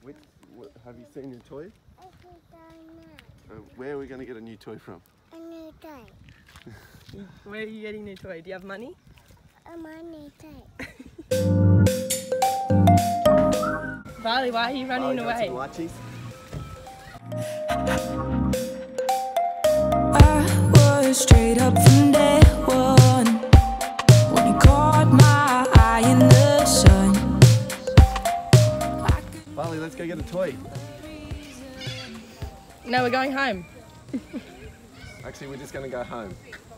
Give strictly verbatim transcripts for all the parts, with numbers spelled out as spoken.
Which, what, have you seen your toy? I think I know. Uh, where are we going to get a new toy from? A new toy. Where are you getting a new toy? Do you have money? A money toy. Vali, why are you running oh, away? Some I was straight up from day one when you caught my eye in the sun. Vali, let's go get a toy. No, we're going home. Actually, we're just going to go home.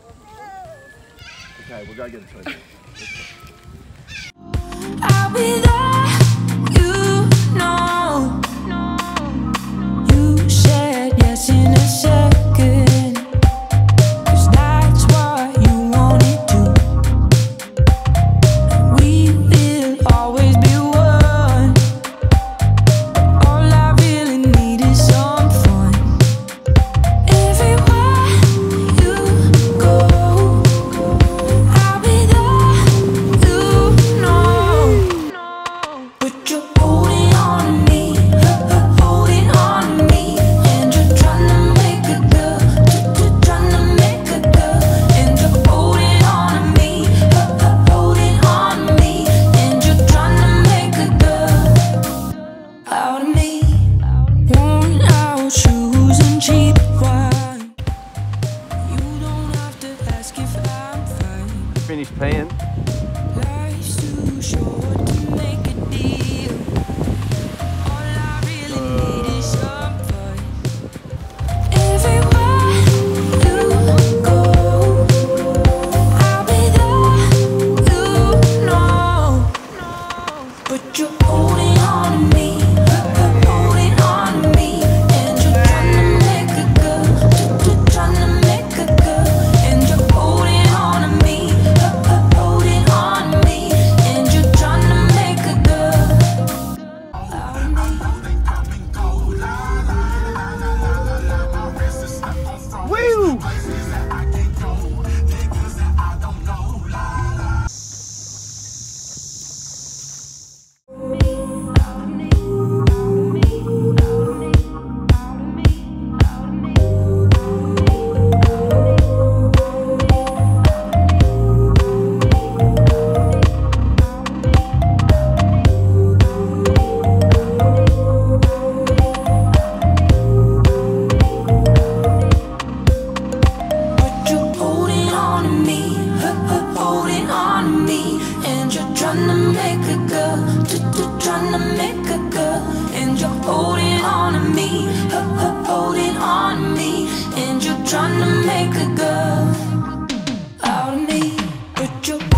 Okay, we'll go get a toy. I'll be there, you know. You said yes in a second, 'cause that's what you wanted to. We will always be one. All I really need is some fun. Everywhere you go, I'll be there, you know. But you're holding on to me, holding on to me, and you're trying to make a girl, trying to make a girl, and you're holding on to me, holding on to me, and you're trying to make a girl out of me. Worn out shoes and cheap wine. You don't have to ask if I'm fine. Finished peeing. Life's too short to make a deal. All I really need is some fun. Everywhere you go, I'll be there, you know. But you're holding on to me, holding on to me, and you're trying to make a girl, trying to make a girl, and you're holding on to me, holding on to me, and you're trying to make a girl out of me. Woo! But you're holding on to me, holding on to me, and you're trying to make a girl, trying to make a girl, and you're holding on to me, holding on to me, and you're trying to make a girl out of me. But you're